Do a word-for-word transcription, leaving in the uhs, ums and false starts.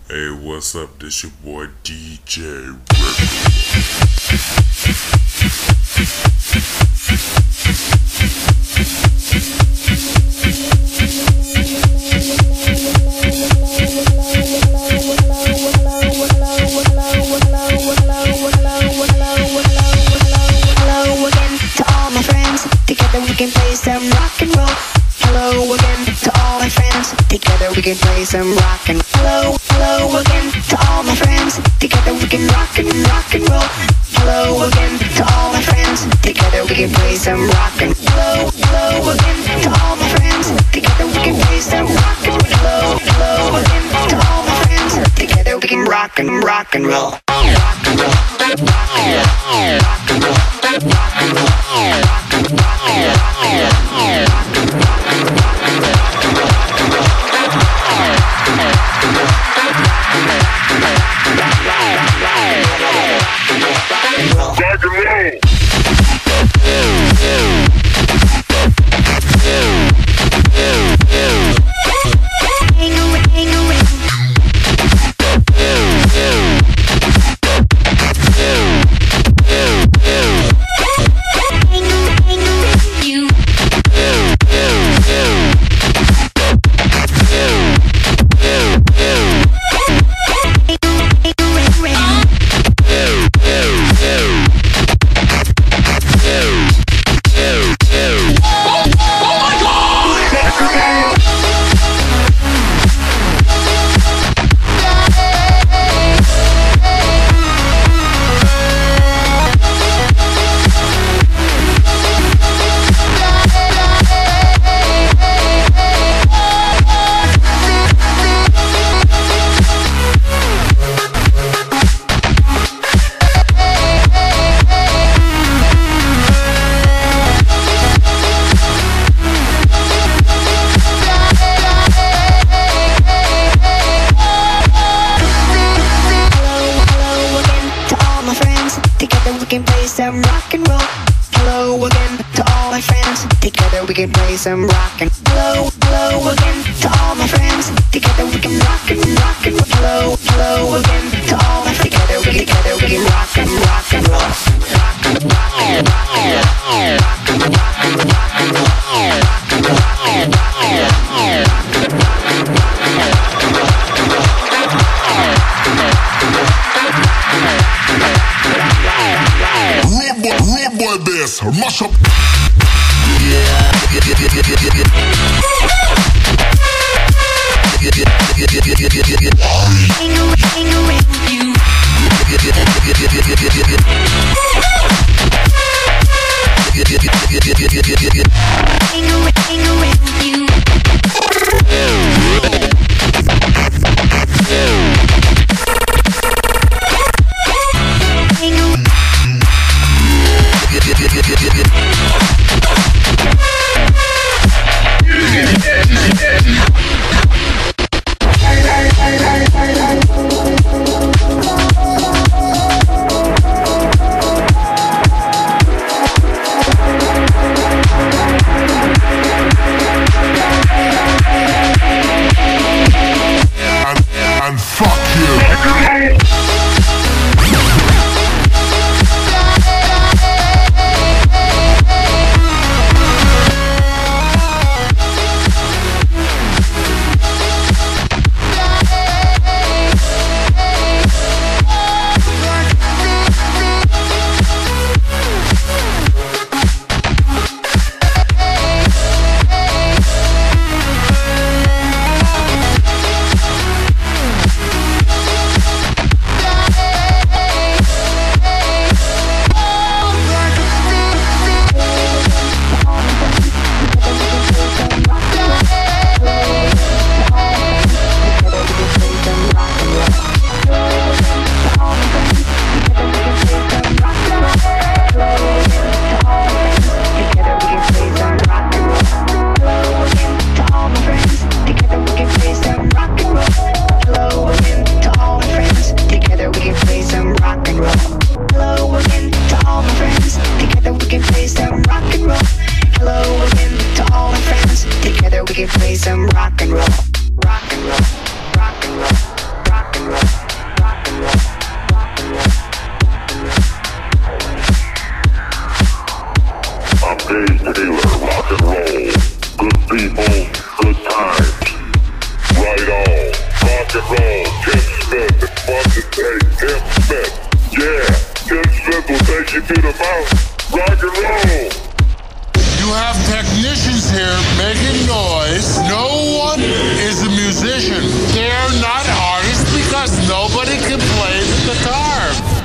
Hey, what's up? This your boy D J Rick. Hello again to all my friends. Together we can play some rock and roll. Hello again to all my friends. Together we can play some rock and hello, hello again to all my friends. Together we can rock and rock and roll. Hello again to all my friends. Together we can play some rock and hello, hello again to all my friends. Together we can play some rock and hello, hello again to all my friends. Together we can rock and rock and roll. Rock and roll. Rock and roll. Rock and roll. Rock and roll. Rock and roll. Rock and roll. Rock and roll. Some rock and roll. Hello again to all my friends. Together we can play some rock and hello, hello again to all my friends. Together we can rock and rock and hello, hello again to all my together we together we can rock and rock and roll. Rock and rock and rock and rock and rock and rock and rock and rock and rock and Rude boy bass, mash up. Make it about rock and roll. You have technicians here making noise. No one is a musician. They're not artists because nobody can play the guitar.